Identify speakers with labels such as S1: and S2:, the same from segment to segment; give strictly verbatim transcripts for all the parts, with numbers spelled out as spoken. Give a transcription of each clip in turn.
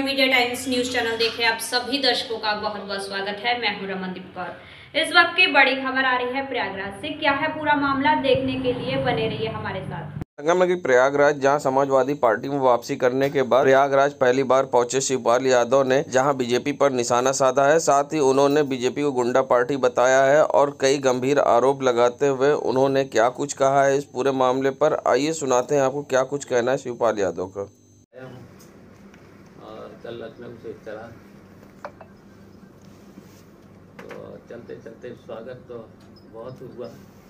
S1: Media times news channel देख रहे आप सभी दर्शकों का बहुत बहुत स्वागत है। मैं हूं रमनदीप कौर। इस वक्त की बड़ी खबर आ रही है प्रयागराज से। क्या है पूरा मामला, देखने के लिए बने रहिए हमारे साथ। संगम की प्रयागराज, जहां समाजवादी पार्टी में वापसी करने के बाद प्रयागराज पहली बार पहुंचे शिवपाल यादव ने जहां बीजेपी पर निशाना साधा है। साथ ही उन्होंने बीजेपी को गुंडा पार्टी बताया है और कई गंभीर आरोप लगाते हुए उन्होंने क्या कुछ कहा है इस पूरे मामले पर। आइए सुनाते हैं आपको क्या कुछ कहना है शिवपाल यादव का।
S2: और कल लखनऊ से चला तो चलते चलते स्वागत तो बहुत हुआ,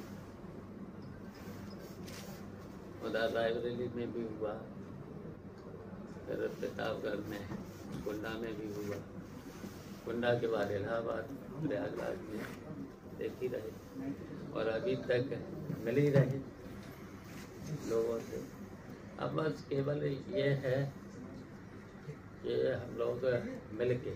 S2: उधर रायबरेली में भी हुआ, फिर प्रतापगढ़ में, कुंडा में भी हुआ। कुंडा के बाद इलाहाबाद, प्रयागराज में देख ही रहे और अभी तक मिल ही रहे लोगों से। अब बस केवल ये है कि हम लोग मिल के,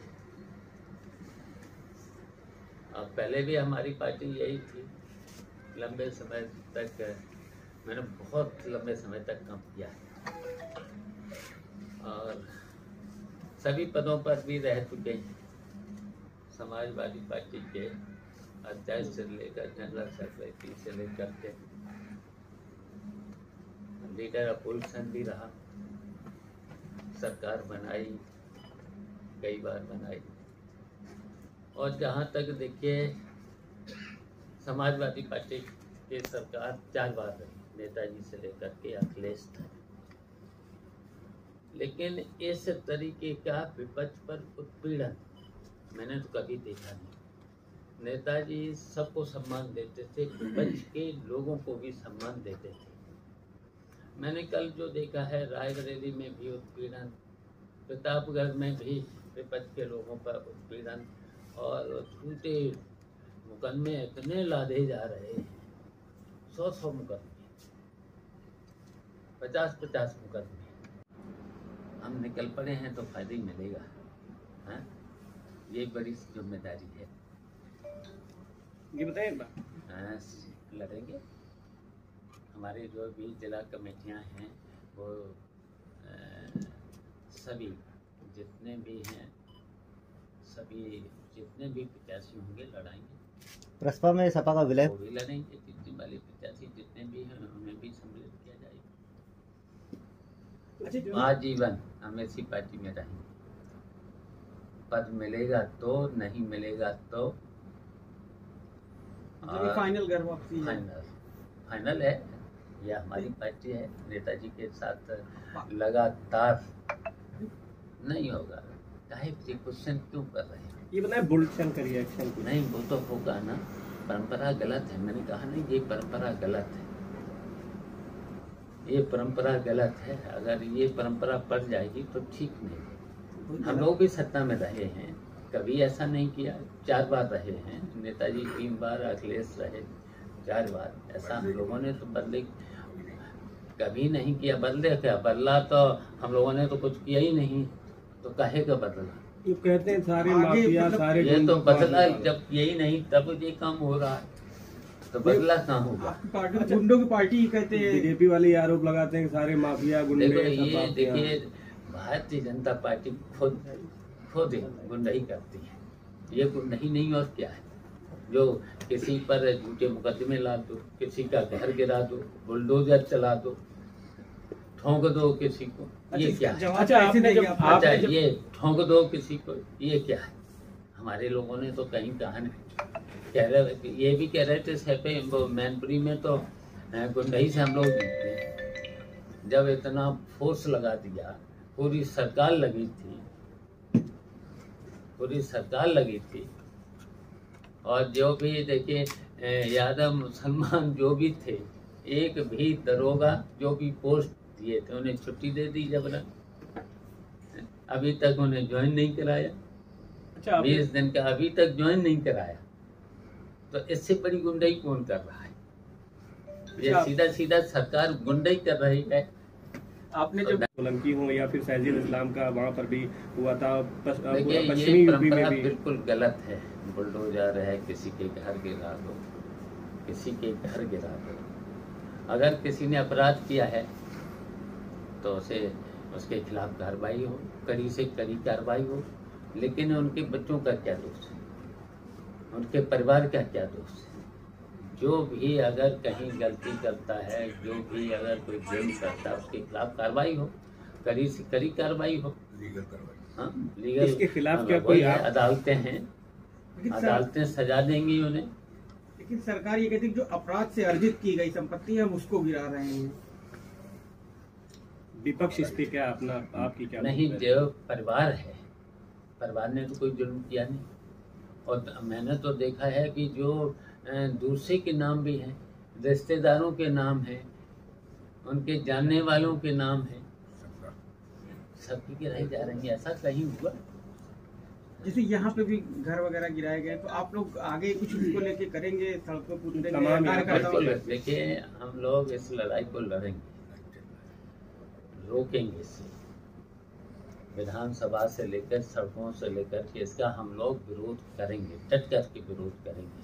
S2: अब पहले भी हमारी पार्टी यही थी, लंबे समय तक मैंने बहुत लंबे समय तक काम किया है और सभी पदों पर भी रह चुके हैं। समाजवादी पार्टी के अध्यक्ष से लेकर जनरल सेक्रेटरी से लेकर के लीडर अपोजिशन भी रहा, सरकार बनाई, कई बार बनाई। और जहाँ तक देखिए समाजवादी पार्टी की सरकार चार बार रही, नेताजी से लेकर के अखिलेश तक, लेकिन इस तरीके का विपक्ष पर उत्पीड़न मैंने तो कभी देखा नहीं। नेताजी सबको सम्मान देते थे, विपक्ष के लोगों को भी सम्मान देते थे। मैंने कल जो देखा है, रायबरेली में भी उत्पीड़न, प्रतापगढ़ में भी विपक्ष के लोगों पर उत्पीड़न और झूठे मुकदमे इतने लादे जा रहे हैं, सौ सौ मुकदमे, पचास पचास मुकदमे। हम निकल पड़े हैं तो फायदा ही मिलेगा। हाँ, ये बड़ी जिम्मेदारी है।
S3: ये बताइए
S2: हाँ, लड़ेंगे। हमारे जो भी जिला कमेटियां हैं वो आ, सभी जितने भी हैं, सभी जितने भी प्रत्याशी होंगे लड़ाएंगे।
S4: प्रसपा में सपा का विलय
S2: वो भी लड़ेंगे। जितने वाले प्रत्याशी जितने भी हैं उन्हें भी सम्मिलित किया जाएगा। आजीवन हम ऐसी पार्टी में रहेंगे। पद मिलेगा तो, नहीं मिलेगा तो
S3: फाइनल घर वापसी है।
S2: फाइनल फाइनल है। यह हमारी पार्टी है, नेताजी के साथ लगातार नहीं होगा। काहे क्वेश्चन क्यों कर रहे हैं?
S3: ये बताए बुलेटिन करिए एक्शन
S2: नहीं, वो तो होगा ना। परंपरा गलत है, मैंने कहा नहीं, ये परंपरा गलत है, ये परंपरा गलत है। अगर ये परंपरा पड़ जाएगी तो ठीक नहीं। हम लोग भी सत्ता में रहे हैं, कभी ऐसा नहीं किया। चार बार रहे हैं, नेताजी तीन बार, अखिलेश रहे चार बार। ऐसा हम लोगों ने तो बदले कभी नहीं किया। बदले क्या बदला? तो हम लोगों ने तो कुछ किया ही नहीं, तो काहे का बदला?
S3: ये कहते हैं सारे माफिया, सारे
S2: ये तो बदला जब यही नहीं तब ये काम हो रहा है, तो बदला कहाँ होगा?
S3: पार्टी गुंडों की पार्टी कहते हैं। बीजेपी वाले आरोप लगाते हैं सारे माफिया गुंडे।
S2: देखो ये देखिए, भारतीय जनता पार्टी खुद खुद गुंडाई करती है। ये गुंडाई नहीं और क्या है? जो किसी पर झूठे मुकदमे ला दो, किसी का घर गिरा दो, बुलडोजर चला दो, ठोंक दो किसी को, ये क्या है?
S3: अच्छा,
S2: अच्छा ये ठोंक दो किसी को, ये क्या है? हमारे लोगों ने तो कहीं कहा नहीं। कह रहे, ये भी कह रहे थे सैपे वो मैनपुरी में तो गुंडाई से हम लोग जीते। जब इतना फोर्स लगा दिया, पूरी सरकार लगी थी, पूरी सरकार लगी थी, और जो भी देखिए यादव मुसलमान जो भी थे, एक भी दरोगा जो भी पोस्ट दिए थे उन्हें छुट्टी दे दी जबरन। अभी तक उन्हें ज्वाइन नहीं कराया।
S3: अच्छा,
S2: बीस दिन का अभी तक ज्वाइन नहीं कराया। तो इससे बड़ी गुंडाई कौन कर रहा है? ये सीधा सीधा सरकार गुंडाई कर रही है।
S3: आपने जो सोलंकी हो या फिर सैजिल इस्लाम का वहाँ पर भी हुआ था,
S2: देखिए
S3: पश्चिमी
S2: ये
S3: यूपी में
S2: परंपरा
S3: भी
S2: बिल्कुल गलत है। बुलडोजर है, किसी के घर गिरा दो, किसी के घर गिरा दो। अगर किसी ने अपराध किया है तो उसे उसके खिलाफ कार्रवाई हो, कड़ी से कड़ी कार्रवाई हो। लेकिन उनके बच्चों का क्या दोष है, उनके परिवार का क्या दोष है? जो भी अगर कहीं गलती करता है, जो भी अगर कोई जुर्म करता है, उसके खिलाफ कार्रवाई हो, कड़ी से कड़ी कार्रवाई हो, लीगल कार्रवाई। हाँ, लीगल
S3: इसके खिलाफ क्या
S2: वही
S3: कोई
S2: है,
S3: आप
S2: अदालतें हैं, अदालतें सजा देंगी उन्हें।
S4: लेकिन सरकार ये कहती है कि जो अपराध से अर्जित की गई संपत्ति है हम उसको गिरा रहे हैं।
S3: विपक्ष इस पे क्या अपना आपकी क्या
S2: नहीं, जो परिवार है, परिवार ने तो कोई जुर्म किया नहीं। और मैंने तो देखा है कि जो दूसरे के नाम भी हैं, रिश्तेदारों के नाम हैं, उनके जानने वालों के नाम हैं, सबकी गिराई जा रही है। ऐसा कहीं हुआ?
S4: जैसे यहाँ पे भी घर वगैरह गिराए गए, तो आप लोग आगे कुछ उसको लेके करेंगे, सड़कों पर उतरेंगे,
S3: तमाम
S4: कार्यकर्ताओं
S2: बिल्कुल। देखिए, हम लोग इस लड़ाई को लड़ेंगे, रोकेंगे इसे। विधानसभा से लेकर सड़कों से लेकर के इसका हम लोग विरोध करेंगे, डट कर के विरोध करेंगे।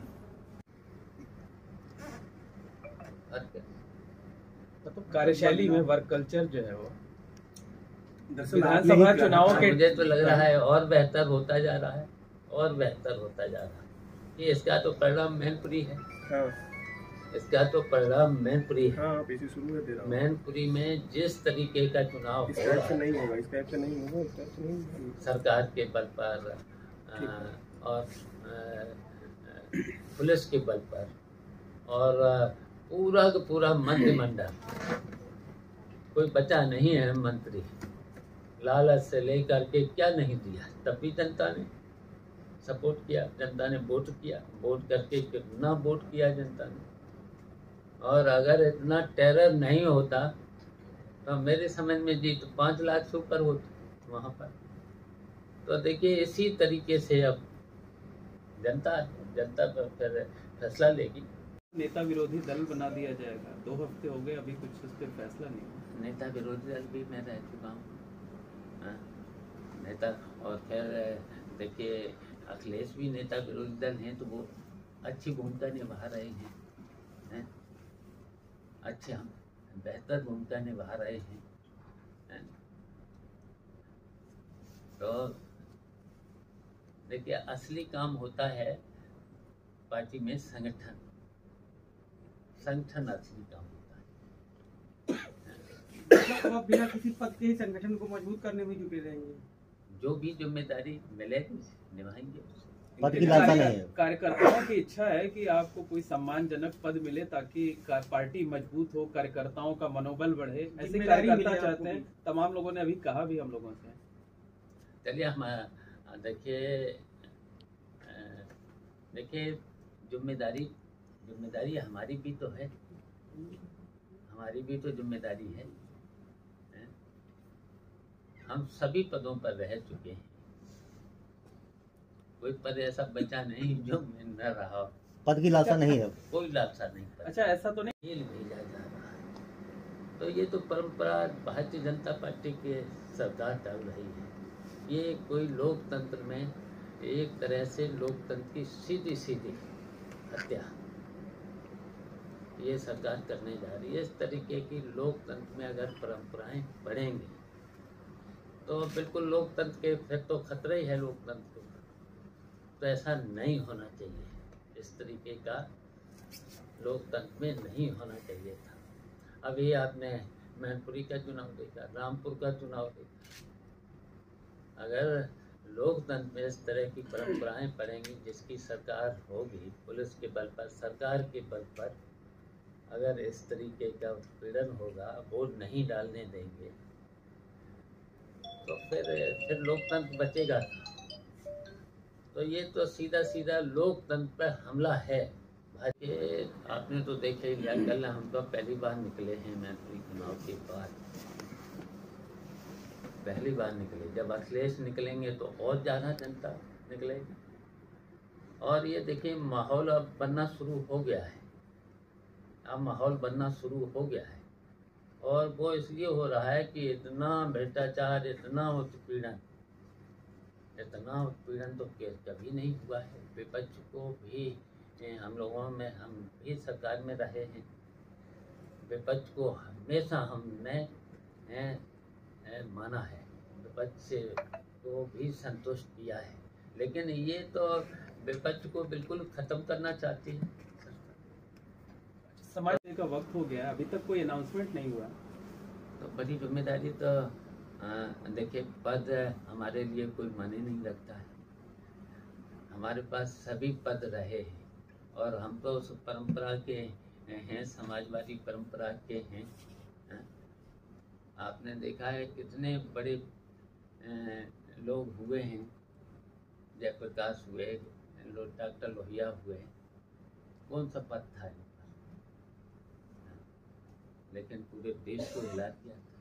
S5: मतलब कार्यशैली में वर्क कल्चर जो है वो
S3: दरअसल
S5: विधानसभा चुनाव के
S2: मुझे तो लग रहा है और बेहतर होता जा रहा है, और बेहतर होता जा रहा है। ये इसका तो परिणाम मैनपुरी है,
S3: हाँ
S2: इसका तो परिणाम मैनपुरी है।
S3: हाँ आप इसे शुरू में दे रहा हूँ।
S2: मैनपुरी में जिस तरीके का चुनाव
S3: इस टाइप से
S2: हुआ,
S3: नहीं होगा, इस टाइप से नहीं होगा, इस टाइप से नहीं होगा।
S2: सरकार के बल पर आ, और आ, पुलिस के बल पर, और आ, पूरा का पूरा मंत्रिमंडल, कोई बचा नहीं है मंत्री। लालच से लेकर के क्या नहीं दिया, तब भी जनता ने सपोर्ट किया, जनता ने वोट किया, वोट करके कितना वोट किया जनता ने। और अगर इतना टेरर नहीं होता तो मेरे समझ में जी तो पाँच लाख से ऊपर होती वहाँ पर। तो देखिए, इसी तरीके से अब जनता जनता पर फिर फैसला लेगी।
S5: नेता विरोधी दल बना दिया जाएगा। दो हफ्ते हो गए, अभी कुछ उस पर फैसला नहीं हुआ।
S2: नेता विरोधी दल भी मैं रह चुका हूँ, हाँ, नेता। और खैर देखिए, अखिलेश भी नेता विरोधी दल हैं, तो वो अच्छी भूमिका निभा रहे हैं, हैं? अच्छे हम बेहतर भूमिका निभा रहे हैं, हैं? तो देखिए, असली काम होता है पार्टी में संगठन, संगठन असली काम होता है।
S4: मतलब आप बिना किसी पद के ही संगठन को मजबूत करने में जुटे रहेंगे।
S2: जो भी जिम्मेदारी मिलेगी निभाएंगे।
S6: पद की लालसा नहीं है।
S5: कार्यकर्ताओं की इच्छा है कि आपको कोई सम्मानजनक पद मिले ताकि का- पार्टी मजबूत हो, कार्यकर्ताओं का मनोबल बढ़े। ऐसे
S4: जिम्मेदारी
S5: कार्यकर्ता
S4: मिले
S5: चाहते
S4: आपको
S5: हैं। तमाम लोगों ने अभी कहा भी हम लोगों से।
S2: चलिए, हम देखिए देखिए जिम्मेदारी जिम्मेदारी हमारी भी तो है, हमारी भी तो जिम्मेदारी है, है? हम सभी पदों पर रह चुके हैं, कोई पद ऐसा बचा नहीं जो में न रहा हो।
S6: पद की लालसा नहीं है।
S2: कोई लालसा नहीं पड़ा।
S5: अच्छा, ऐसा तो नहीं।
S2: जेल भेजा जा रहा है, तो ये तो परंपरा भारतीय जनता पार्टी के सरकार चल रही है। ये कोई लोकतंत्र में एक तरह से लोकतंत्र की सीधी सीधी हत्या ये सरकार करने जा रही है। इस तरीके की लोकतंत्र में अगर परंपराएं बढ़ेंगी तो बिल्कुल लोकतंत्र के फिर तो खतरे ही है लोकतंत्र को। तो ऐसा नहीं होना चाहिए, इस तरीके का लोकतंत्र में नहीं होना चाहिए था। अभी आपने मैनपुरी का चुनाव देखा, रामपुर का चुनाव देखा। अगर लोकतंत्र में इस तरह की परंपराएं पड़ेंगी, जिसकी सरकार होगी पुलिस के बल पर, सरकार के बल पर, अगर इस तरीके का उत्पीड़न होगा, वोट नहीं डालने देंगे, तो फिर फिर लोकतंत्र बचेगा। तो ये तो सीधा सीधा लोकतंत्र पर हमला है। भाई, आपने तो देखे ही लिया, कल हम तो पहली बार निकले हैं मैनपुरी चुनाव के बाद, पहली बार निकले। जब अखिलेश निकलेंगे तो और ज़्यादा जनता निकलेगी। और ये देखिए, माहौल अब बनना शुरू हो गया है, अब माहौल बनना शुरू हो गया है। और वो इसलिए हो रहा है कि इतना भ्रष्टाचार, इतना उत्पीड़न, इतना उत्पीड़न तो कभी नहीं हुआ है। विपक्ष को भी हम लोगों में, हम भी सरकार में रहे हैं, विपक्ष को हमेशा हमने माना है, विपक्ष को भी संतुष्ट किया है, लेकिन ये तो विपक्ष को बिल्कुल खत्म करना चाहती है।
S5: समाज का वक्त हो गया, अभी तक कोई अनाउंसमेंट नहीं हुआ।
S2: तो बड़ी जिम्मेदारी तो देखिए, पद हमारे लिए कोई मायने नहीं रखता है। हमारे पास सभी पद रहे हैं और हम तो उस परंपरा के हैं, समाजवादी परंपरा के हैं। आपने देखा है कितने बड़े लोग हुए हैं, जयप्रकाश हुए, डॉक्टर लोहिया हुए, कौन सा पद था इनका, लेकिन पूरे देश को हिला दिया था,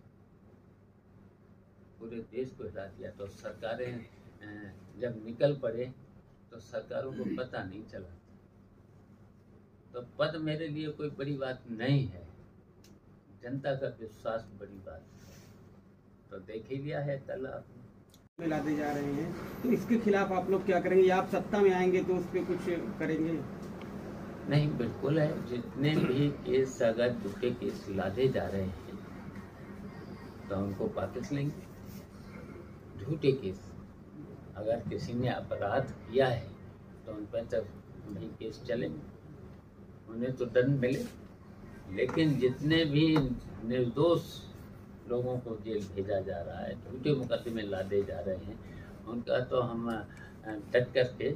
S2: पूरे देश को हिला दिया। तो सरकारें जब निकल पड़े तो सरकारों को पता नहीं चला। तो पद मेरे लिए कोई बड़ी बात नहीं है, जनता का विश्वास बड़ी बात है। तो देख ही लिया है कल आपने
S4: में लादे जा रहे हैं, तो इसके खिलाफ आप लोग क्या करेंगे? या आप सत्ता में आएंगे तो उस पर कुछ करेंगे?
S2: नहीं, बिल्कुल है। जितने भी केस अगर झूठे केस लादे जा रहे हैं तो उनको वापस लेंगे। झूठे केस अगर किसी ने अपराध किया है तो उन पर तो वही केस चलेंगे, उन्हें तो दंड मिले। लेकिन जितने भी निर्दोष लोगों को जेल भेजा जा रहा है, झूठे मुकदमे लादे जा रहे हैं, उनका तो हम डट करके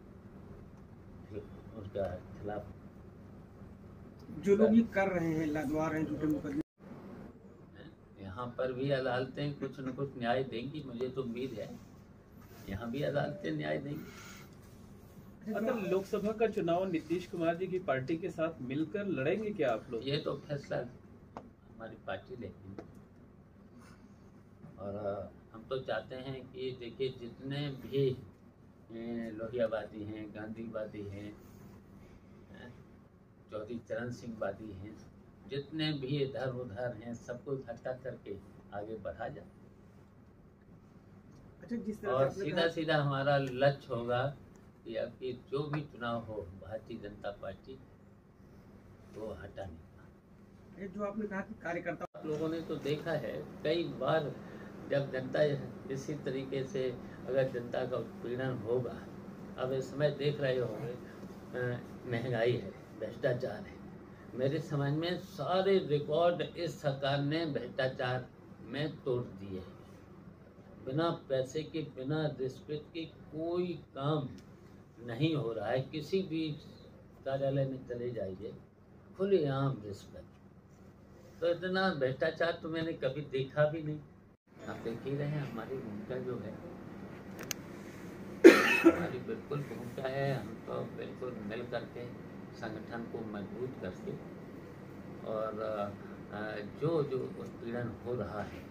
S2: उसका खिलाफ।
S4: जो लोग ये कर रहे हैं, लादवा रहे हैं झूठे मुकदमे,
S2: यहाँ पर भी अदालतें कुछ न कुछ न्याय देंगी, मुझे तो उम्मीद है यहाँ भी अदालतें न्याय देंगी।
S5: अगर लोकसभा का चुनाव नीतीश कुमार जी की पार्टी के साथ मिलकर लड़ेंगे क्या आप लोग?
S2: ये तो फैसला हमारी पार्टी लेगी और हम तो चाहते हैं कि देखिए, जितने भी लोहियावादी हैं, गांधीवादी हैं, चौधरी चरण सिंह वादी हैं, जितने भी इधर उधर हैं, सबको इकट्ठा करके आगे बढ़ा जाए।
S4: अच्छा, जिस तरह
S2: और सीधा सीधा हमारा लक्ष्य होगा कि आपकी जो भी चुनाव हो, भारतीय जनता पार्टी को हटाने का।
S4: जो आपने कहा कि कार्यकर्ता,
S2: आप लोगों ने तो देखा है कई बार, जब जनता इसी तरीके से अगर जनता का उत्पीड़न होगा, अब इस समय देख रहे होंगे महंगाई है, भ्रष्टाचार है, मेरे समझ में सारे रिकॉर्ड इस सरकार ने भ्रष्टाचार में तोड़ दिए हैं। बिना पैसे के, बिना रिश्वत के कोई काम नहीं हो रहा है। किसी भी कार्यालय में चले जाइए, खुलेआम रिश्वत। तो इतना भ्रष्टाचार तो मैंने कभी देखा भी नहीं। आप देख ही रहे हैं हमारी भूमिका जो है, हमारी बिल्कुल भूमिका है, हम तो बिल्कुल मिल करके संगठन को मजबूत करके, और जो जो उत्पीड़न हो रहा है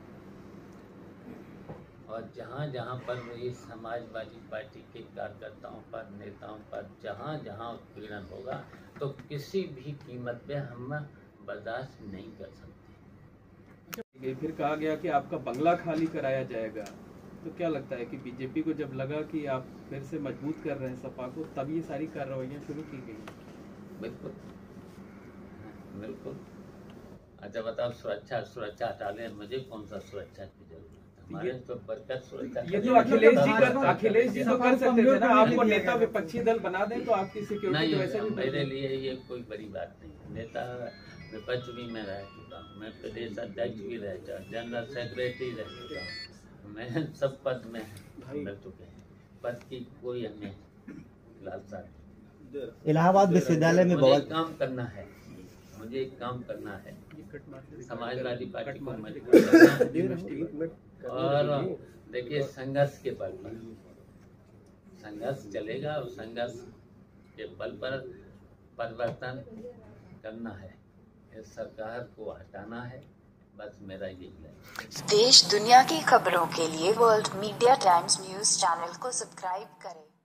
S2: और जहाँ जहाँ पर इस समाजवादी पार्टी के कार्यकर्ताओं पर, नेताओं पर जहाँ जहाँ उत्पीड़न होगा, तो किसी भी कीमत पे हम बर्दाश्त नहीं कर सकते।
S5: फिर कहा गया कि आपका बंगला खाली कराया जाएगा, तो क्या लगता है कि बीजेपी को जब लगा कि आप फिर से मजबूत कर रहे हैं सपा को, तब ये सारी कार्रवाइयाँ शुरू की गई?
S2: बिल्कुल बिल्कुल। अच्छा बताओ, सुरक्षा सुरक्षा हटा लें, मुझे कौन सा सुरक्षा की जरूरत है? हमारे तो बरकत सुरक्षा।
S5: ये तो अखिलेश जी कर अखिलेश जी तो कर सकते थे ना, आपको नेता विपक्षी दल बना दें तो आपकी सिक्योरिटी तो वैसे भी।
S2: मेरे लिए ये कोई बड़ी बात नहीं है। नेता विपक्ष भी मैं रह चुका हूँ, मैं प्रदेश अध्यक्ष भी रह चुका, जनरल सेक्रेटरी रह चुका हूँ, मैं सब पद में मिल चुके हैं। पद की कोई हमें लालसा नहीं।
S6: इलाहाबाद विश्वविद्यालय में
S2: मुझे काम करना है, मुझे काम करना है, समाजवादी पार्टी को मजबूत करना है। और देखिए, संघर्ष के बल पर संघर्ष चलेगा और संघर्ष के बल पर परिवर्तन करना है, इस सरकार को हटाना है, बस मेरा यही है।
S7: देश दुनिया की खबरों के लिए world media times news channel को सब्सक्राइब करें।